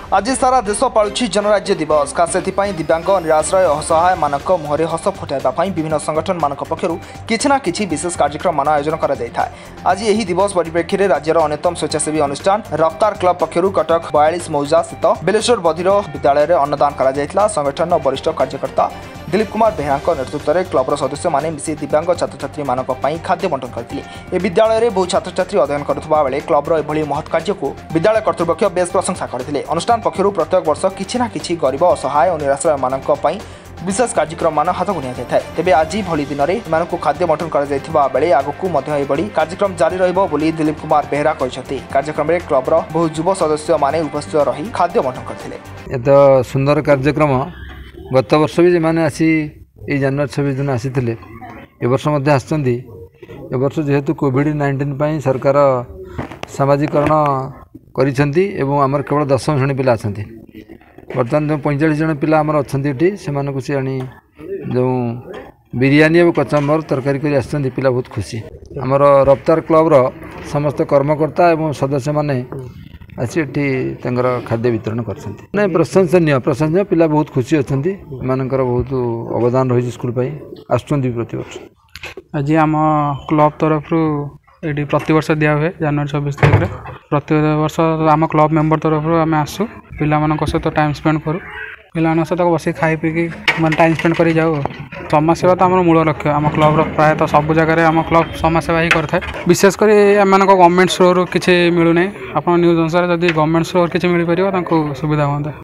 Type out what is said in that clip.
आज सारा देश पालुछि जनराज्य दिवस खास से दिव्यांग निराश्रय असहाय मानक मुहरे हस फुटाइवाई विभिन्न संगठन मान पक्षर किछि ना किछि विशेष कार्यक्रम मान आयोजन कर आज यही दिवस परिप्रेक्षी में राज्यर अन्यतम स्वेच्छासेवी अनुष्ठान रफ्तार क्लब पक्षर कटक 42 मौजा स्थित बेलेश्वर बधिर विद्यालय में अन्नदान करा संगठन वरिष्ठ कार्यकर्ता दिलीप कुमार बेहरा नेतृत्व में क्लबर सदस्य मैंने मिसी दिव्यांग छात्र छात्री मान खाद्य बंटन करते विद्यालय में बहु छात्र छात्री अध्ययन करुवा बेले क्लबर एभली महत् कार्य को विद्यालय कर्तृपक्ष बेस प्रशंसा करते अनुष्ठान पक्षर प्रत्येक वर्ष किछि ना किछि गरीब असहाय और निराश्रय मानक विशेष कार्यक्रम मान हाथ को निया तेज आज भली दिन में खाद्य बंटन कर आगकू कार्यक्रम जारी रही दिलीप कुमार बेहरा कहते कार्यक्रम में क्लबर बहु युव सदस्य मैंने उपस्थित रही खाद्य बंटन करते तो सुंदर कार्यक्रम गत वर्ष भी जो आसी जनवरी 26 दिन आसी वर्ष आवर्ष जेहेतु कोविड-19 सरकार सामाजिकरण कर केवल 10 जन पिला अच्छा बर्तमान जो 45 जन पिला आमर अच्छा से सी आनी जो बिरियानी और कचम्बर तरकारी कर आसछन्ति पिला बहुत खुशी आमर रफ्तार क्लब समस्त कर्मकर्ता और सदस्य माने आसी खाद्य वितरण कर प्रशंसनीय पिला बहुत खुशी अच्छा एमानकर बहुत अवदान रही स्कूल आसुँच प्रतिवर्ष आज आम क्लब तरफ ये प्रतिवर्ष दिया हुए जनवरी 26 तारिख में प्रति वर्ष आम क्लब मेंबर तरफ आम आसू पिला सहित टाइम स्पेंड करूँ पिला सहित बस खाई पी टाइम स्पेंड कर जाऊ समाजसेवा तो आम मूल लक्ष्य आम क्लब प्रायतः सब जगह आम क्लब समाजसेवा ही करता है विशेषकर एम गवर्नमेंट स्टोर किसी मिलूना आप न्यूज अनुसार जब गवर्नमेंट स्टोर किसी मिल पार सुविधा हाँ।